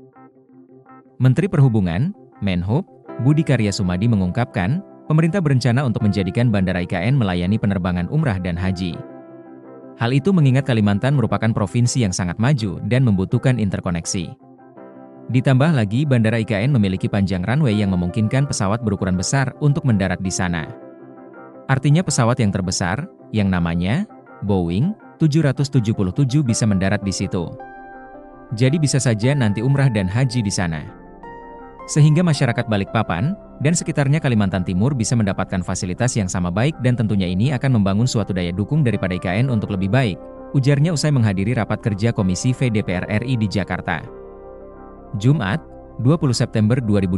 Menteri Perhubungan, Menhub, Budi Karya Sumadi mengungkapkan, pemerintah berencana untuk menjadikan Bandara IKN melayani penerbangan umrah dan haji. Hal itu mengingat Kalimantan merupakan provinsi yang sangat maju dan membutuhkan interkoneksi. Ditambah lagi, Bandara IKN memiliki panjang runway yang memungkinkan pesawat berukuran besar untuk mendarat di sana. Artinya pesawat yang terbesar, yang namanya Boeing 777 bisa mendarat di situ. Jadi bisa saja nanti umrah dan haji di sana. Sehingga masyarakat Balikpapan dan sekitarnya Kalimantan Timur bisa mendapatkan fasilitas yang sama baik dan tentunya ini akan membangun suatu daya dukung daripada IKN untuk lebih baik, ujarnya usai menghadiri rapat kerja Komisi V DPR RI di Jakarta. Jumat, 20 September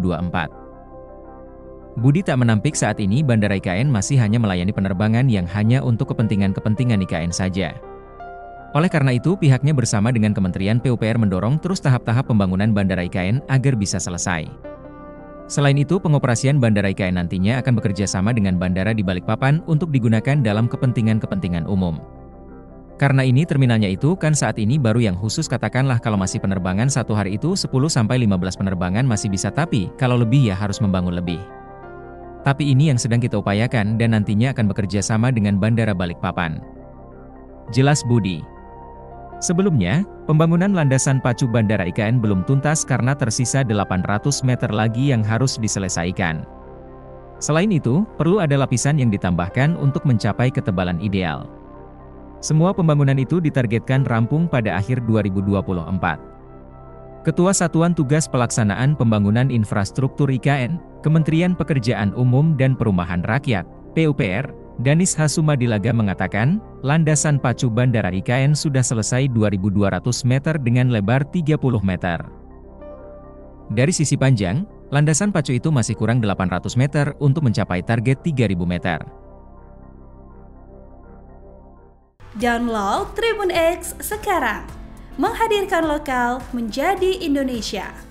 2024. Budi tak menampik saat ini Bandara IKN masih hanya melayani penerbangan yang hanya untuk kepentingan IKN saja. Oleh karena itu, pihaknya bersama dengan Kementerian PUPR mendorong terus tahap-tahap pembangunan Bandara IKN agar bisa selesai. Selain itu, pengoperasian Bandara IKN nantinya akan bekerja sama dengan bandara di Balikpapan untuk digunakan dalam kepentingan umum. Karena ini terminalnya itu kan saat ini baru yang khusus, katakanlah kalau masih penerbangan satu hari itu 10-15 penerbangan masih bisa, tapi kalau lebih ya harus membangun lebih. Tapi ini yang sedang kita upayakan dan nantinya akan bekerja sama dengan Bandara Balikpapan. Jelas Budi. Sebelumnya, pembangunan landasan pacu Bandara IKN belum tuntas karena tersisa 800 meter lagi yang harus diselesaikan. Selain itu, perlu ada lapisan yang ditambahkan untuk mencapai ketebalan ideal. Semua pembangunan itu ditargetkan rampung pada akhir 2024. Ketua Satuan Tugas Pelaksanaan Pembangunan Infrastruktur IKN, Kementerian Pekerjaan Umum dan Perumahan Rakyat, PUPR, Danis Hasumadilaga mengatakan, landasan pacu Bandara IKN sudah selesai 2.200 meter dengan lebar 30 meter. Dari sisi panjang, landasan pacu itu masih kurang 800 meter untuk mencapai target 3.000 meter. Download Tribun X sekarang, menghadirkan lokal menjadi Indonesia.